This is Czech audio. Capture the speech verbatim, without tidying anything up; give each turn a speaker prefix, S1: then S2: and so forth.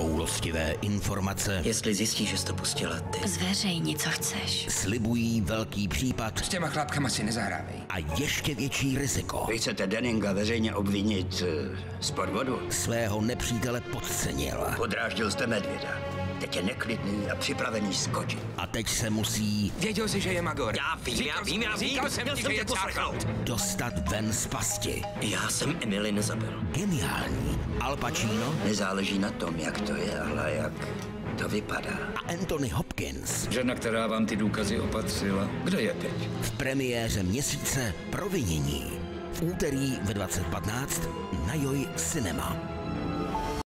S1: Choulostivé informace.
S2: Jestli zjistíš, že jsi to pustila ty.
S3: Zveřejni, co chceš.
S1: Slibují velký případ.
S4: S těma chlapkama si nezahrávej.
S1: A ještě větší riziko.
S5: Vy chcete Denninga veřejně obvinit uh, z podvodu?
S1: Svého nepřítele podcenil.
S5: Podráždil jste medvěda. Teď je neklidný a připravený skočit.
S1: A teď se musí...
S4: Věděl jsi, že je magor.
S2: Já vím,
S4: říkal
S2: já vím, já vím.
S4: Říkal jsem ti, že je poslechnout.
S1: dostat ven z pasti.
S2: Já jsem Emily nezabil.
S1: Geniální. Al Pacino
S5: Nezáleží na tom, jak to je, ale jak to vypadá.
S1: a Anthony Hopkins
S6: Žena, která vám ty důkazy opatřila, kde je teď?
S1: v premiéře měsíce Provinění. V úterý ve dvacet patnáct na Joj Cinema.